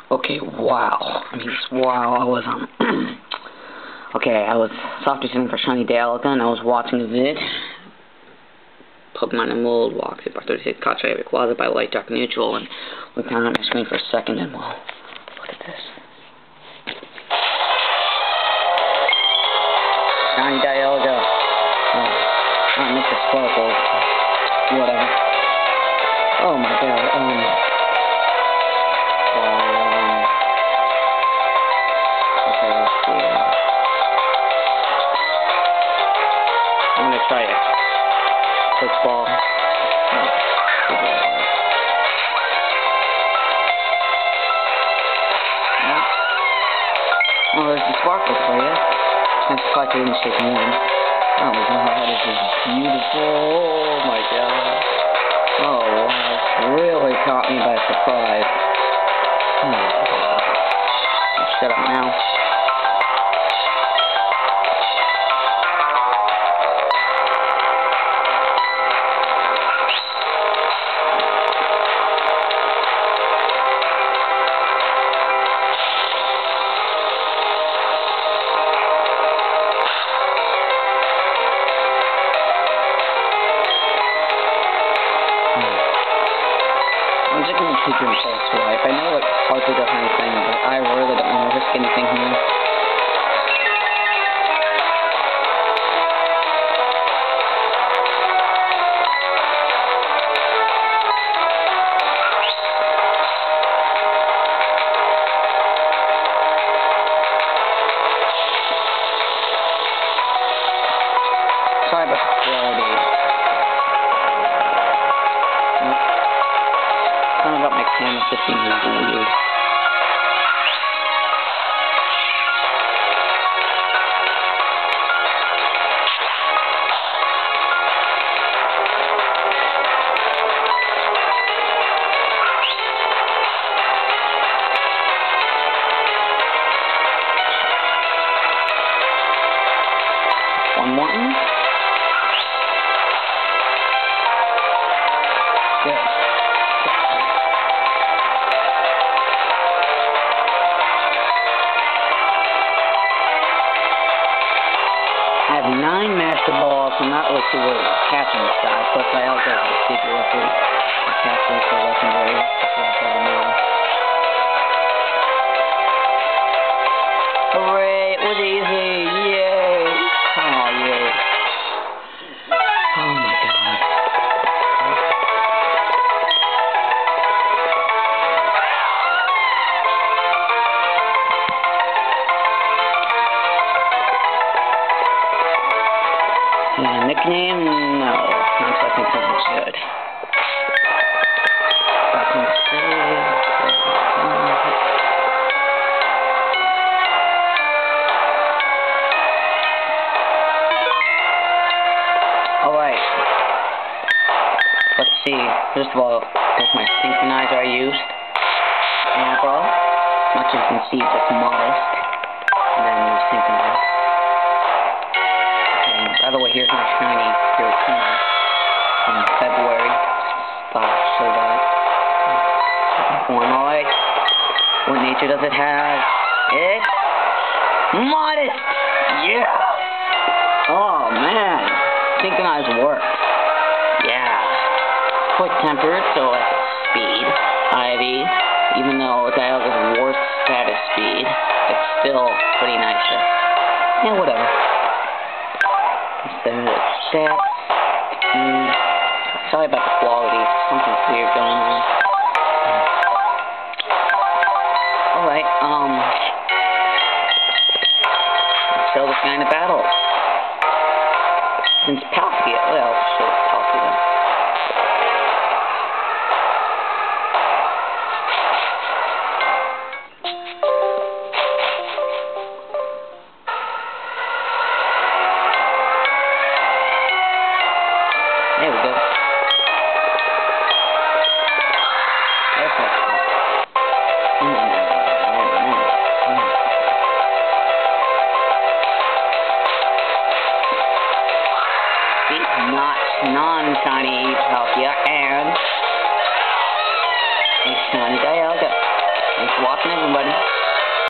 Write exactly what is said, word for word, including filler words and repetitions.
Okay, wow. I mean, wow, I was, um... okay, I was software tuning for shiny dialga, and I was watching a vid. Pokemon Emerald walks it by thirty-six caught every closet by light, dark, neutral, and looked down at my screen for a second, and well, look at this. Shiny dialga. Oh, not Mister Sparkle. Whatever. Oh my god, um... Wow. Okay, let's see. I'm gonna try it. Quick ball. Oh, there's the sparkle for you. That's quite in shaking in. Oh my god, that is just beautiful. Oh my god. Oh wow. Really caught me by surprise. Oh my god. Shut up now. I'm just going to keep your impulse swipe. I know it hardly does anything, but I really don't want to risk anything here. Sorry about the quality. Something about my camera fifteen is weird. One more. Good. I have nine master balls, so I'm not really too worried about catching this guy. Plus, I also have a secret weapon. I catch them for legendary. That's what I ever know. Hooray! It was easy! Yay! Oh, yay. Oh my god. Yeah, nickname? No. Not so I think this is good. Back on the stage. Alright. Let's see. First of all, there's my synchronizer I used. Abra. Much as you can see, just modest. And then we synchronize. By the way, here's my shiny chiakiro from February. Thought I'd show that. Form, alright. What nature does it have? It's modest! Yeah! Oh man! Synchronize works. Yeah. Quick tempered, so at speed. Ivy. Even though dialga's worst status speed, it's still pretty nice there. Yeah, whatever. The stats. Mm, sorry about the quality. Something's weird going on. Alright, um. Let's show this guy in a battle. Since Palkia. Well, I'll show Palkia then. There we go. Perfect. Mm. Mm. See? Not, not watching, everybody.